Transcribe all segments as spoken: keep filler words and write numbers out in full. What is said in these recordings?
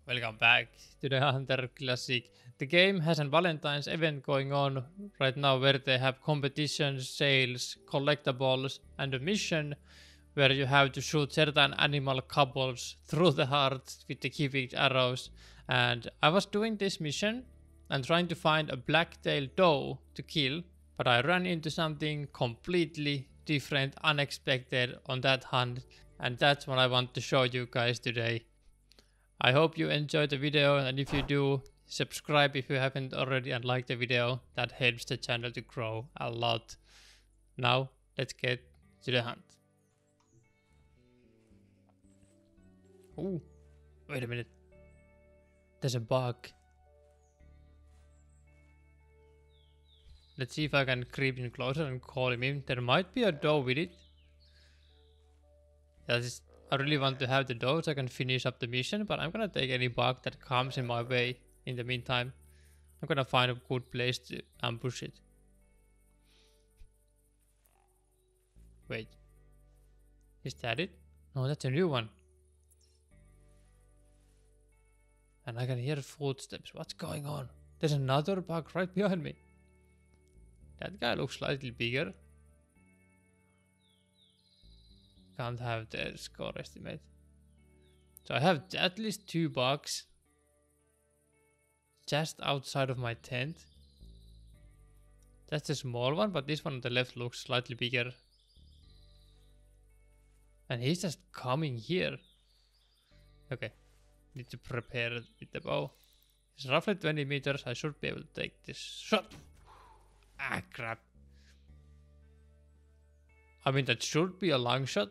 Welcome back to the Hunter Classic. The game has a Valentine's event going on right now where they have competitions, sales, collectibles and a mission where you have to shoot certain animal couples through the heart with the giving arrows. And I was doing this mission and trying to find a blacktail doe to kill, but I ran into something completely different, unexpected on that hunt, and that's what I want to show you guys today. I hope you enjoyed the video, and if you do, subscribe if you haven't already and like the video. That helps the channel to grow a lot. Now let's get to the hunt. Ooh, wait a minute. There's a bug. Let's see if I can creep in closer and call him in. There might be a doe with it. That is, I really want to have the doe so I can finish up the mission, but I'm gonna take any bug that comes in my way in the meantime. I'm gonna find a good place to ambush it. Wait. Is that it? No, that's a new one. And I can hear footsteps. What's going on? There's another bug right behind me. That guy looks slightly bigger. Can't have the score estimate. So I have at least two bugs just outside of my tent. That's a small one, but this one on the left looks slightly bigger. And he's just coming here. Okay, need to prepare with the bow. It's roughly twenty meters. I should be able to take this shot. Ah, crap. I mean, that should be a long shot.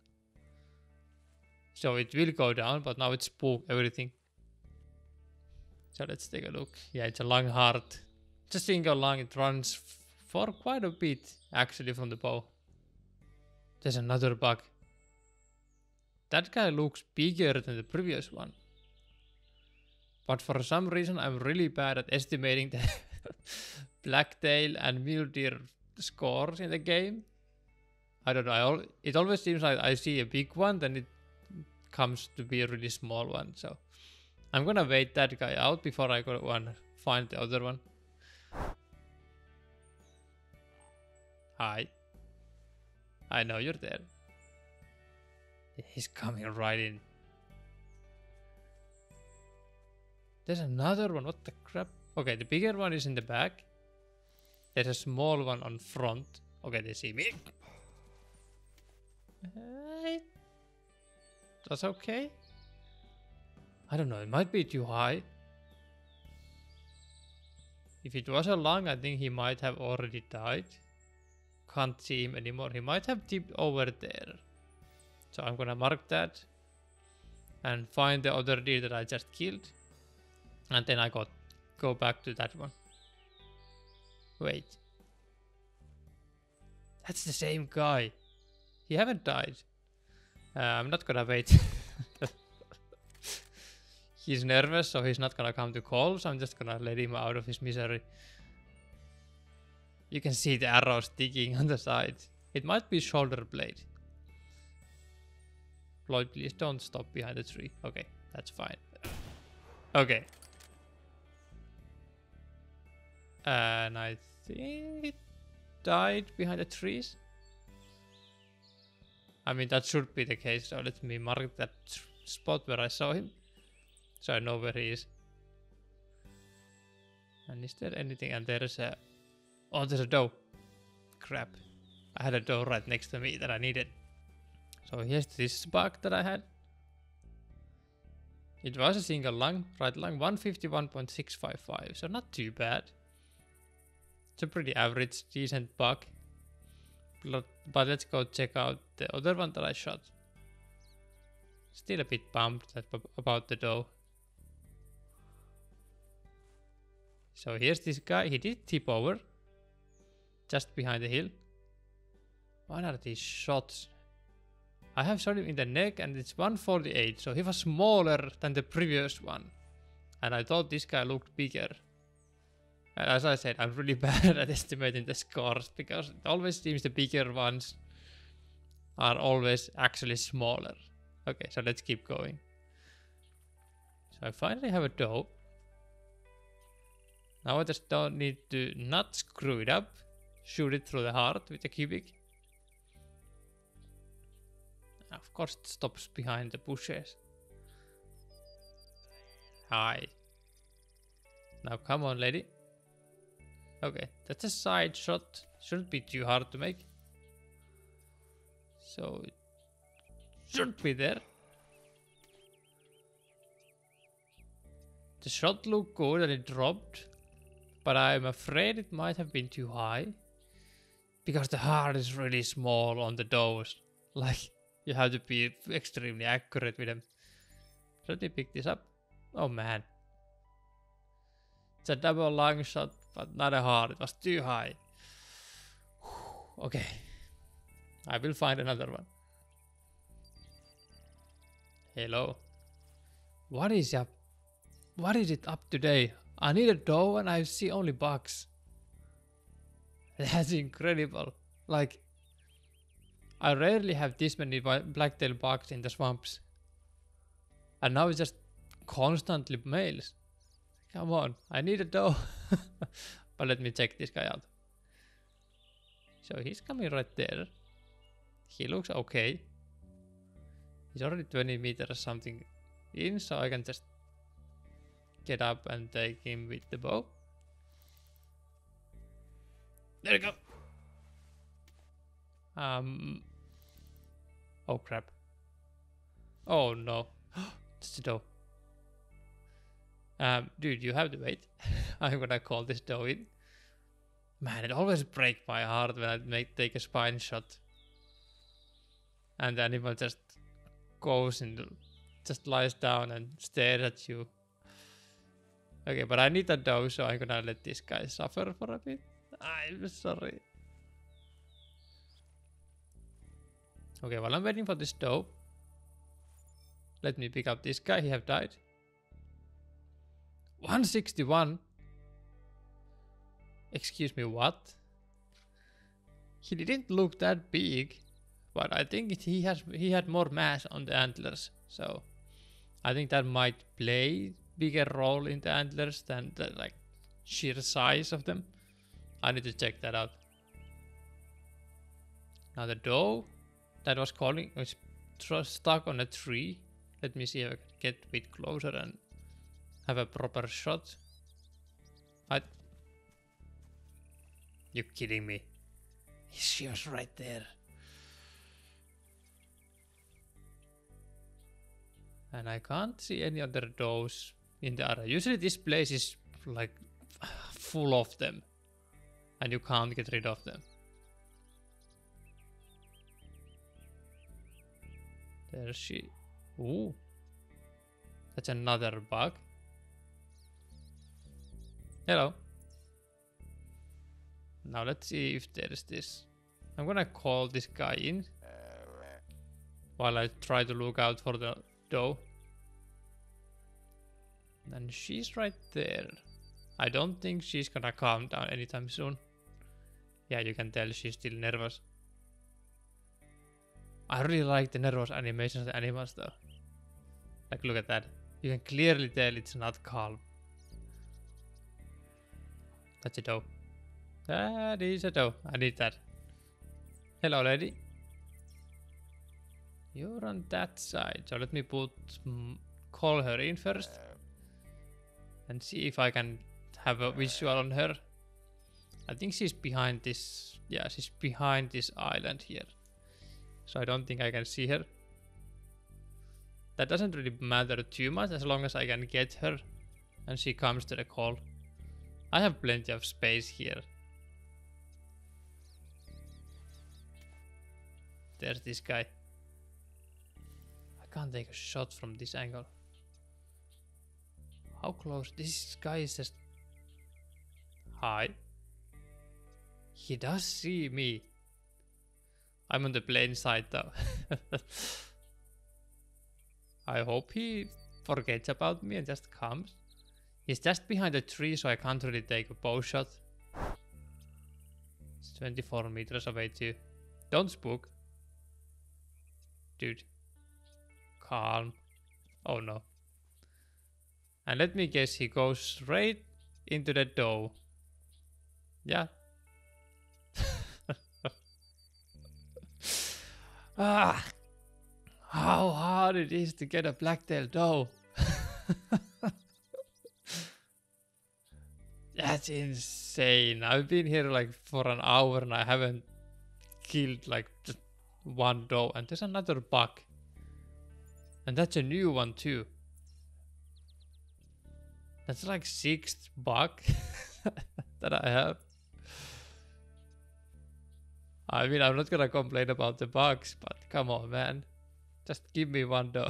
So it will go down, but now it's spooked everything. So let's take a look. Yeah, it's a long heart. Just single long, it runs for quite a bit actually from the bow. There's another bug. That guy looks bigger than the previous one. But for some reason I'm really bad at estimating the blacktail and mule deer scores in the game. I don't know, I al it always seems like I see a big one, then it comes to be a really small one. So I'm gonna wait that guy out before I go and find the other one. Hi. I know you're there. He's coming right in. There's another one. What the crap? Okay, the bigger one is in the back. There's a small one on front. Okay, they see me. Hey. That's okay. I don't know. It might be too high. If it was a long, I think he might have already died. Can't see him anymore. He might have tipped over there. So I'm gonna mark that and find the other deer that I just killed. And then I got go back to that one. Wait. That's the same guy. He haven't died. Uh, I'm not gonna wait. He's nervous, so he's not gonna come to call, so I'm just gonna let him out of his misery. You can see the arrow sticking on the side. It might be shoulder blade. Lloyd, please don't stop behind the tree. Okay, that's fine. Okay. And I think it died behind the trees. I mean, that should be the case, so let me mark that spot where I saw him, so I know where he is. And is there anything? And there is a... Oh, there's a doe. Crap. I had a doe right next to me that I needed. So here's this bug that I had. It was a single lung, right lung, one fifty-one point six five five, so not too bad. It's a pretty average, decent bug. But let's go check out the other one that I shot. Still a bit bummed about the doe. So here's this guy. He did tip over. Just behind the hill. What are these shots? I have shot him in the neck and it's one forty-eight. So he was smaller than the previous one. And I thought this guy looked bigger. As I said, I'm really bad at estimating the scores because it always seems the bigger ones are always actually smaller. Okay, so let's keep going. So I finally have a doe. Now I just don't need to not screw it up. Shoot it through the heart with a cubic. Of course it stops behind the bushes. Hi. Now come on, lady. Okay, that's a side shot. Shouldn't be too hard to make. So it shouldn't be there. The shot looked good and it dropped, but I'm afraid it might have been too high because the heart is really small on the does. Like, you have to be extremely accurate with them. Let me pick this up. Oh man. It's a double long shot, but not a heart. It was too high. Okay. I will find another one. Hello. What is up? What is it up today? I need a doe and I see only bugs. That's incredible. Like, I rarely have this many blacktail bugs in the swamps. And now it's just constantly males. Come on, I need a doe. But let me check this guy out. So he's coming right there. He looks okay. He's already twenty meters or something in, so I can just get up and take him with the bow. There you go. Um. Oh crap. Oh no. It's a doe. Um, dude, you have to wait. I'm gonna call this doe in. Man, it always breaks my heart when I make take a spine shot. And the animal just goes into, just lies down and stares at you. Okay, but I need a doe, so I'm gonna let this guy suffer for a bit. I'm sorry. Okay, while I'm waiting for this doe, let me pick up this guy. He have died. one sixty-one. Excuse me, what? He didn't look that big, but I think it, he has he had more mass on the antlers, so I think that might play bigger role in the antlers than the like sheer size of them. I need to check that out. Now the doe that was calling was stuck on a tree. Let me see if I can get a bit closer and have a proper shot. I... You kidding me? She was right there. And I can't see any other does in the area. Usually this place is like full of them. And you can't get rid of them. There she... Ooh. That's another bug. Hello. Now let's see if there's this. I'm gonna call this guy in while I try to look out for the doe. And she's right there. I don't think she's gonna calm down anytime soon. Yeah, you can tell she's still nervous. I really like the nervous animations of the animals though. Like, look at that. You can clearly tell it's not calm. That's a doe. That is a doe. I need that. Hello, lady. You're on that side. So let me put... Mm, call her in first. And see if I can have a visual on her. I think she's behind this... Yeah, she's behind this island here. So I don't think I can see her. That doesn't really matter too much as long as I can get her and she comes to the call. I have plenty of space here. There's this guy. I can't take a shot from this angle. How close? This guy is just... Hi. He does see me. I'm on the plain side though. I hope he forgets about me and just comes. He's just behind the tree, so I can't really take a bow shot. It's twenty-four meters away too. Don't spook. Dude. Calm. Oh no. And let me guess, he goes straight into the dough. Yeah. Ah, how hard it is to get a blacktail doe. That's insane. I've been here like for an hour and I haven't killed like just one doe. And there's another buck. And that's a new one too. That's like sixth buck that I have. I mean, I'm not gonna complain about the bugs, but come on, man. Just give me one doe.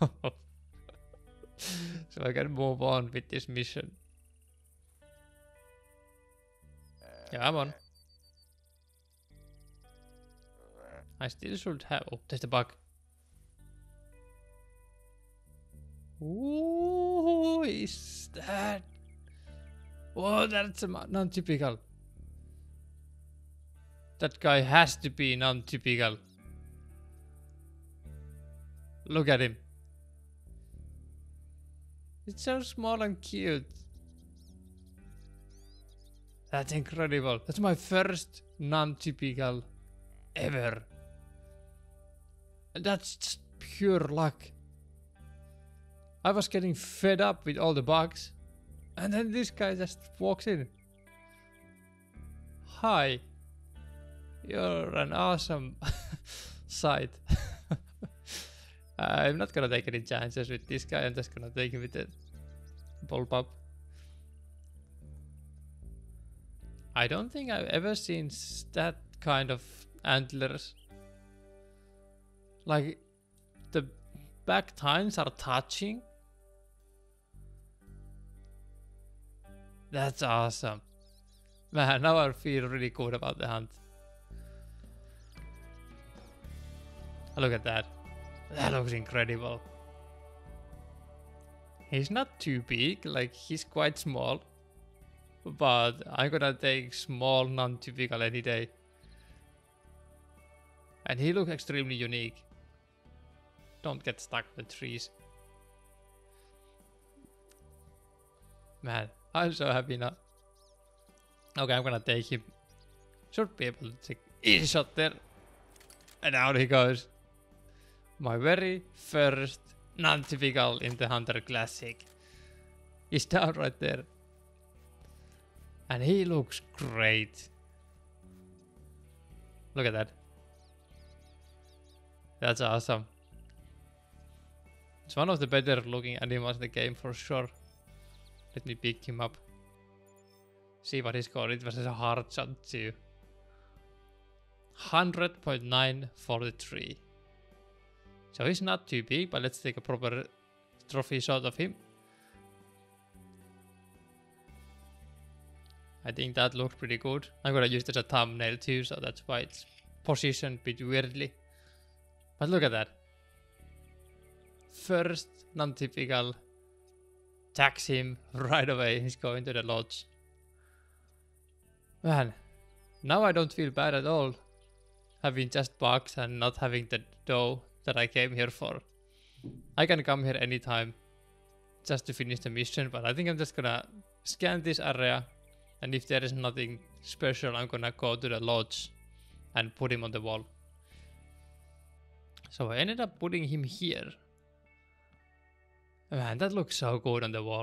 So I can move on with this mission. Yeah, I'm on. I still should have... Oh, there's the bug. Who is that? Oh, that's non-typical. That guy has to be non-typical. Look at him. It's so small and cute. That's incredible. That's my first non-typical ever. And that's just pure luck. I was getting fed up with all the bugs. And then this guy just walks in. Hi. You're an awesome sight. I'm not gonna take any chances with this guy. I'm just gonna take him with the bullpup. I don't think I've ever seen that kind of antlers. Like the back tines are touching. That's awesome. Man, now I feel really good about the hunt. Look at that. That looks incredible. He's not too big, like he's quite small. But I'm gonna take small, non-typical any day. And he looks extremely unique. Don't get stuck in the trees. Man, I'm so happy now. Okay, I'm gonna take him. Should be able to take easy shot there. And out he goes. My very first non-typical in the Hunter Classic. He's down right there. And he looks great. Look at that. That's awesome. It's one of the better looking animals in the game for sure. Let me pick him up. See what he scored. It was a hard shot too. one hundred point nine for the tree. So he's not too big, but let's take a proper trophy shot of him. I think that looks pretty good. I'm gonna use it as a thumbnail too, so that's why it's positioned a bit weirdly. But look at that. First non-typical. Tags him right away. He's going to the lodge. Man, now I don't feel bad at all. Having just bugs and not having the dough that I came here for. I can come here anytime just to finish the mission, but I think I'm just gonna scan this area, and if there is nothing special, I'm gonna go to the lodge and put him on the wall. So I ended up putting him here. Man, that looks so good on the wall.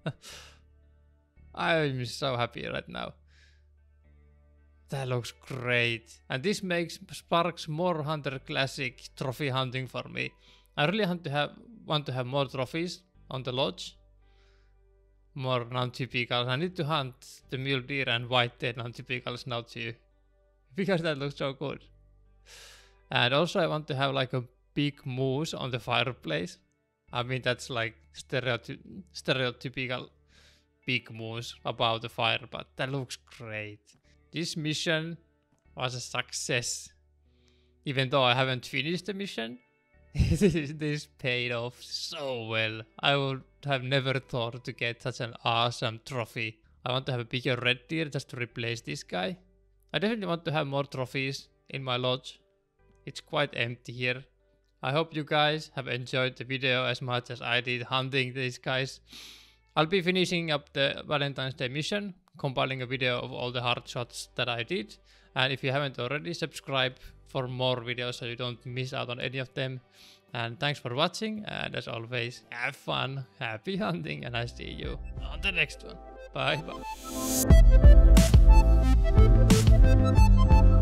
I'm so happy right now. That looks great. And this makes sparks more Hunter Classic trophy hunting for me. I really want to have want to have more trophies on the lodge. More non-typicals. I need to hunt the mule deer and white-tailed non-typicals now too. Because that looks so good. And also I want to have like a big moose on the fireplace. I mean that's like stereoty stereotypical big moose above the fire, but that looks great. This mission was a success. Even though I haven't finished the mission, this paid off so well. I would have never thought to get such an awesome trophy. I want to have a bigger red deer just to replace this guy. I definitely want to have more trophies in my lodge. It's quite empty here. I hope you guys have enjoyed the video as much as I did hunting these guys. I'll be finishing up the Valentine's Day mission, compiling a video of all the hard shots that I did. And if you haven't already, subscribe for more videos so you don't miss out on any of them. And thanks for watching, and as always, have fun, happy hunting, and I see you on the next one. Bye bye.